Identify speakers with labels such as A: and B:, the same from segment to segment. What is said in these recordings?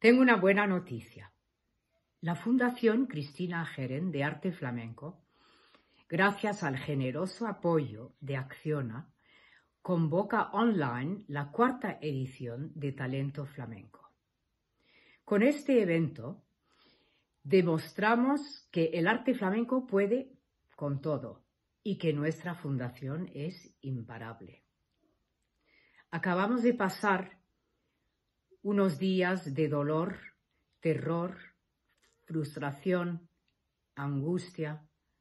A: Tengo una buena noticia. La Fundación Cristina Geren de Arte Flamenco, gracias al generoso apoyo de Acciona, convoca online la 4ª edición de Talento Flamenco. Con este evento demostramos que el arte flamenco puede con todo y que nuestra fundación es imparable. Acabamos de pasar unos días de dolor, terror, frustración, angustia,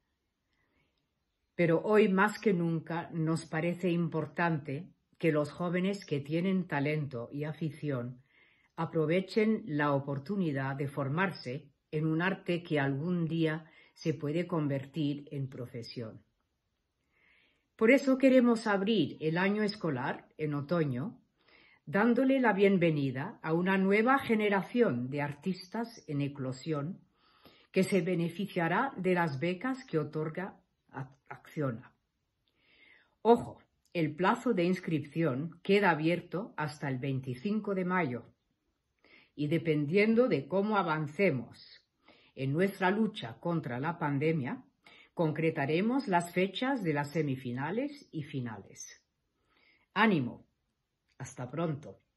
A: pero hoy más que nunca nos parece importante que los jóvenes que tienen talento y afición aprovechen la oportunidad de formarse en un arte que algún día se puede convertir en profesión. Por eso queremos abrir el año escolar en otoño, dándole la bienvenida a una nueva generación de artistas en eclosión que se beneficiará de las becas que otorga Acciona. Ojo, el plazo de inscripción queda abierto hasta el 25 de mayo y dependiendo de cómo avancemos en nuestra lucha contra la pandemia, concretaremos las fechas de las semifinales y finales. ¡Ánimo! Hasta pronto.